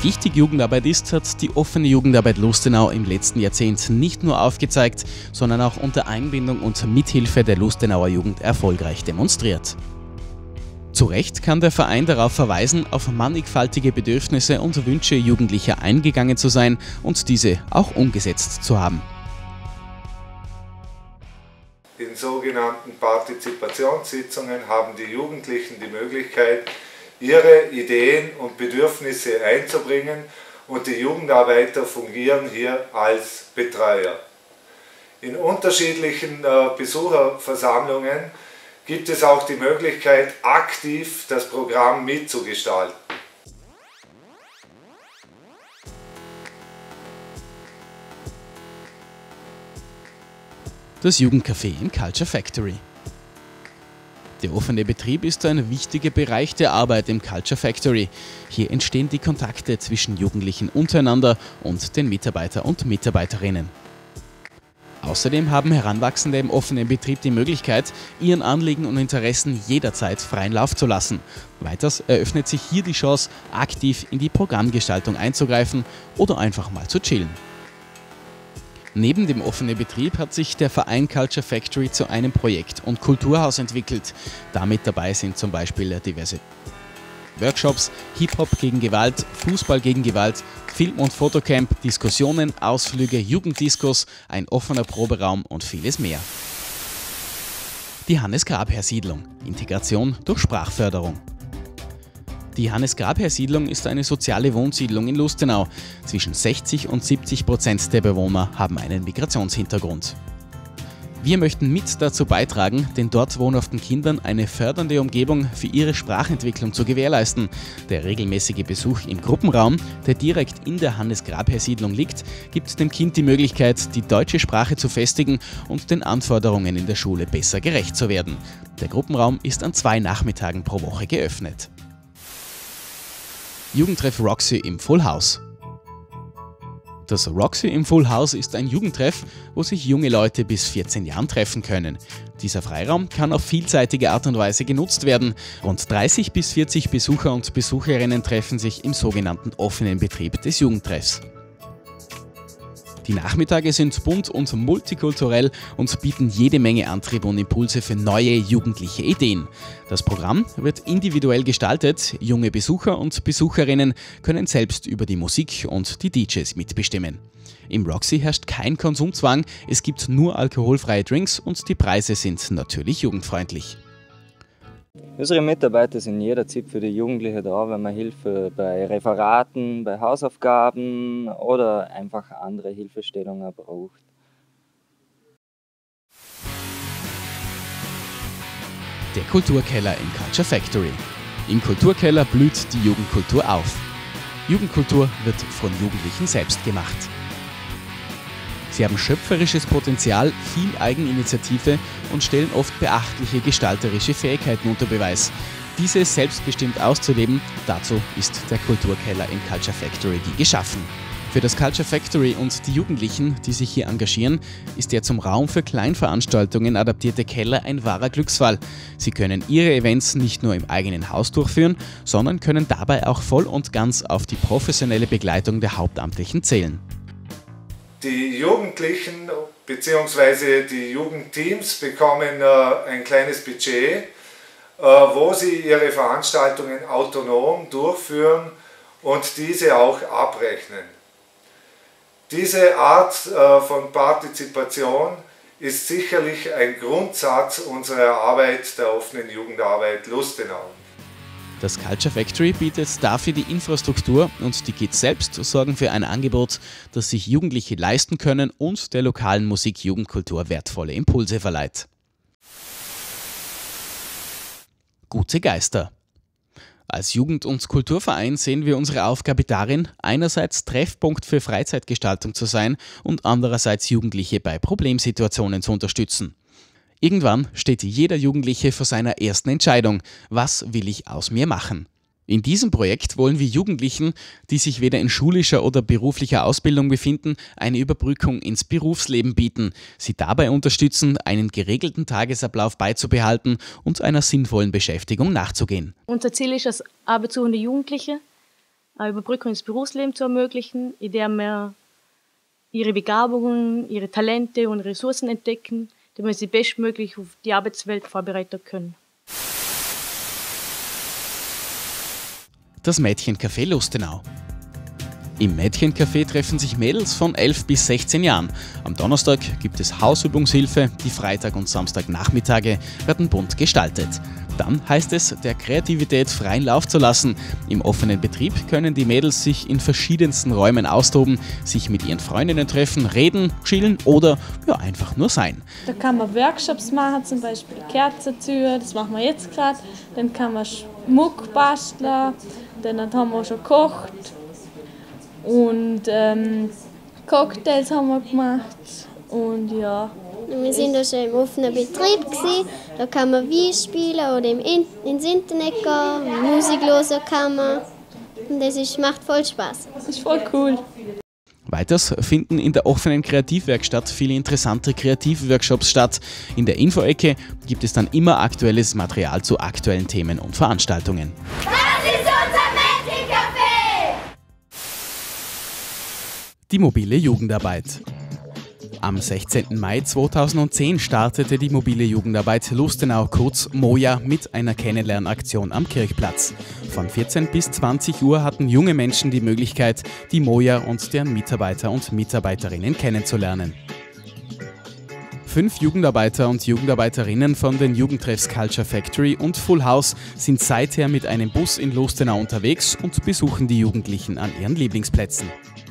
Wie wichtig Jugendarbeit ist, hat die offene Jugendarbeit Lustenau im letzten Jahrzehnt nicht nur aufgezeigt, sondern auch unter Einbindung und Mithilfe der Lustenauer Jugend erfolgreich demonstriert. Zu Recht kann der Verein darauf verweisen, auf mannigfaltige Bedürfnisse und Wünsche Jugendlicher eingegangen zu sein und diese auch umgesetzt zu haben. In sogenannten Partizipationssitzungen haben die Jugendlichen die Möglichkeit, ihre Ideen und Bedürfnisse einzubringen und die Jugendarbeiter fungieren hier als Betreuer. In unterschiedlichen Besucherversammlungen gibt es auch die Möglichkeit, aktiv das Programm mitzugestalten. Das Jugendcafé im Culture Factory. Der offene Betrieb ist ein wichtiger Bereich der Arbeit im Culture Factory. Hier entstehen die Kontakte zwischen Jugendlichen untereinander und den Mitarbeiter und Mitarbeiterinnen. Außerdem haben Heranwachsende im offenen Betrieb die Möglichkeit, ihren Anliegen und Interessen jederzeit freien Lauf zu lassen. Weiters eröffnet sich hier die Chance, aktiv in die Programmgestaltung einzugreifen oder einfach mal zu chillen. Neben dem offenen Betrieb hat sich der Verein Culture Factory zu einem Projekt- und Kulturhaus entwickelt. Damit dabei sind zum Beispiel diverse Workshops, Hip-Hop gegen Gewalt, Fußball gegen Gewalt, Film- und Fotocamp, Diskussionen, Ausflüge, Jugenddiskos, ein offener Proberaum und vieles mehr. Die Hannes-Grabherr-Siedlung – Integration durch Sprachförderung. Die Hannes-Grabherr-Siedlung ist eine soziale Wohnsiedlung in Lustenau. Zwischen 60% und 70% der Bewohner haben einen Migrationshintergrund. Wir möchten mit dazu beitragen, den dort wohnhaften Kindern eine fördernde Umgebung für ihre Sprachentwicklung zu gewährleisten. Der regelmäßige Besuch im Gruppenraum, der direkt in der Hannes-Grabherr-Siedlung liegt, gibt dem Kind die Möglichkeit, die deutsche Sprache zu festigen und den Anforderungen in der Schule besser gerecht zu werden. Der Gruppenraum ist an 2 Nachmittagen pro Woche geöffnet. Jugendtreff Roxy im Full House. Das Roxy im Full House ist ein Jugendtreff, wo sich junge Leute bis 14 Jahren treffen können. Dieser Freiraum kann auf vielseitige Art und Weise genutzt werden. Rund 30 bis 40 Besucher und Besucherinnen treffen sich im sogenannten offenen Betrieb des Jugendtreffs. Die Nachmittage sind bunt und multikulturell und bieten jede Menge Antrieb und Impulse für neue jugendliche Ideen. Das Programm wird individuell gestaltet, junge Besucher und Besucherinnen können selbst über die Musik und die DJs mitbestimmen. Im Roxy herrscht kein Konsumzwang, es gibt nur alkoholfreie Drinks und die Preise sind natürlich jugendfreundlich. Unsere Mitarbeiter sind jederzeit für die Jugendlichen da, wenn man Hilfe bei Referaten, bei Hausaufgaben oder einfach andere Hilfestellungen braucht. Der Kulturkeller im Culture Factory. Im Kulturkeller blüht die Jugendkultur auf. Jugendkultur wird von Jugendlichen selbst gemacht. Sie haben schöpferisches Potenzial, viel Eigeninitiative und stellen oft beachtliche gestalterische Fähigkeiten unter Beweis. Diese selbstbestimmt auszuleben, dazu ist der Kulturkeller im Culture Factory wie geschaffen. Für das Culture Factory und die Jugendlichen, die sich hier engagieren, ist der zum Raum für Kleinveranstaltungen adaptierte Keller ein wahrer Glücksfall. Sie können ihre Events nicht nur im eigenen Haus durchführen, sondern können dabei auch voll und ganz auf die professionelle Begleitung der Hauptamtlichen zählen. Die Jugendlichen bzw. die Jugendteams bekommen ein kleines Budget, wo sie ihre Veranstaltungen autonom durchführen und diese auch abrechnen. Diese Art von Partizipation ist sicherlich ein Grundsatz unserer Arbeit, der offenen Jugendarbeit Lustenau. Das Culture Factory bietet dafür die Infrastruktur und die Kids selbst sorgen für ein Angebot, das sich Jugendliche leisten können und der lokalen Musik-Jugendkultur wertvolle Impulse verleiht. Gute Geister. Als Jugend- und Kulturverein sehen wir unsere Aufgabe darin, einerseits Treffpunkt für Freizeitgestaltung zu sein und andererseits Jugendliche bei Problemsituationen zu unterstützen. Irgendwann steht jeder Jugendliche vor seiner ersten Entscheidung: Was will ich aus mir machen? In diesem Projekt wollen wir Jugendlichen, die sich weder in schulischer oder beruflicher Ausbildung befinden, eine Überbrückung ins Berufsleben bieten, sie dabei unterstützen, einen geregelten Tagesablauf beizubehalten und einer sinnvollen Beschäftigung nachzugehen. Unser Ziel ist, dass arbeitssuchende Jugendliche eine Überbrückung ins Berufsleben zu ermöglichen, indem wir ihre Begabungen, ihre Talente und Ressourcen entdecken, damit wir sie bestmöglich auf die Arbeitswelt vorbereiten können. Das Mädchencafé Lustenau. Im Mädchencafé treffen sich Mädels von 11 bis 16 Jahren. Am Donnerstag gibt es Hausübungshilfe, die Freitag- und Samstagnachmittage werden bunt gestaltet. Dann heißt es, der Kreativität freien Lauf zu lassen. Im offenen Betrieb können die Mädels sich in verschiedensten Räumen austoben, sich mit ihren Freundinnen treffen, reden, chillen oder ja, einfach nur sein. Da kann man Workshops machen, zum Beispiel Kerzenzüge, das machen wir jetzt gerade. Dann kann man Schmuck basteln, dann haben wir schon gekocht. Und Cocktails haben wir gemacht und ja. Wir sind da schon im offenen Betrieb gewesen. Da kann man Wein spielen oder ins Internet gehen, Musik hören kann man. Und das macht voll Spaß. Das ist voll cool. Weiters finden in der offenen Kreativwerkstatt viele interessante Kreativworkshops statt. In der Info-Ecke gibt es dann immer aktuelles Material zu aktuellen Themen und Veranstaltungen. Das ist unser Mädchencafé! Die mobile Jugendarbeit. Am 16. Mai 2010 startete die mobile Jugendarbeit Lustenau, kurz MOJA, mit einer Kennenlernaktion am Kirchplatz. Von 14 bis 20 Uhr hatten junge Menschen die Möglichkeit, die MOJA und deren Mitarbeiter und Mitarbeiterinnen kennenzulernen. 5 Jugendarbeiter und Jugendarbeiterinnen von den Jugendtreffs Culture Factory und Full House sind seither mit einem Bus in Lustenau unterwegs und besuchen die Jugendlichen an ihren Lieblingsplätzen.